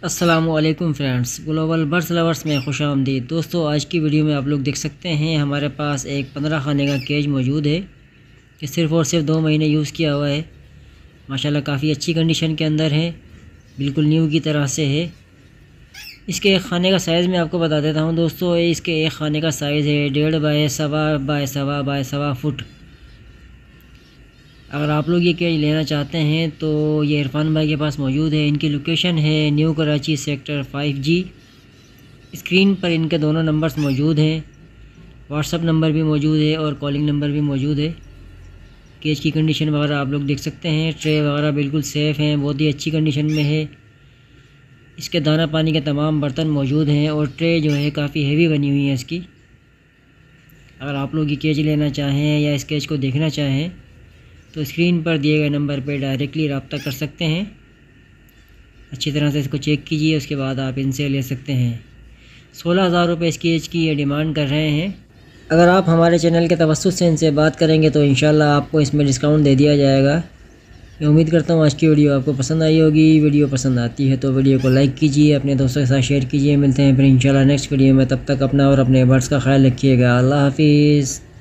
अस्सलामुअलैकुम friends, global birds lovers में खुश आमदीद। दोस्तों, आज की वीडियो में आप लोग देख सकते हैं हमारे पास एक 15 खाने का केज मौजूद है कि सिर्फ़ और सिर्फ 2 महीने यूज़ किया हुआ है। माशाल्लाह काफ़ी अच्छी कंडीशन के अंदर है, बिल्कुल न्यू की तरह से है। इसके एक खाने का साइज़ मैं आपको बता देता हूँ दोस्तों। इसके एक खाने का साइज़ है 1.5 बाय 1.25 फुट। अगर आप लोग ये केज लेना चाहते हैं तो ये इरफान भाई के पास मौजूद है। इनकी लोकेशन है new Karachi sector 5G। Screen पर इनके दोनों नंबर्स मौजूद हैं, व्हाट्सअप नंबर भी मौजूद है और कॉलिंग नंबर भी मौजूद है। केज की कंडीशन वगैरह आप लोग देख सकते हैं। ट्रे वगैरह बिल्कुल सेफ़ हैं, बहुत ही अच्छी कंडीशन में है। इसके दाना पानी के तमाम बर्तन मौजूद हैं और ट्रे जो है काफ़ी हेवी बनी हुई है इसकी। अगर आप लोग ये केज लेना चाहें या इस केज को देखना चाहें तो स्क्रीन पर दिए गए नंबर पर डायरेक्टली रब्ता कर सकते हैं। अच्छी तरह से इसको चेक कीजिए, उसके बाद आप इनसे ले सकते हैं। 16,000 रुपये इस केज की ये डिमांड कर रहे हैं। अगर आप हमारे चैनल के तवस्सुत से इनसे बात करेंगे तो इंशाल्लाह आपको इसमें डिस्काउंट दे दिया जाएगा। मैं उम्मीद करता हूँ आज की वीडियो आपको पसंद आई होगी। वीडियो पसंद आती है तो वीडियो को लाइक कीजिए, अपने दोस्तों के साथ शेयर कीजिए। मिलते हैं फिर इंशाल्लाह नेक्स्ट वीडियो में। तब तक अपना और अपने बर्ड्स का ख्याल रखिएगा। अल्लाह हाफिज़।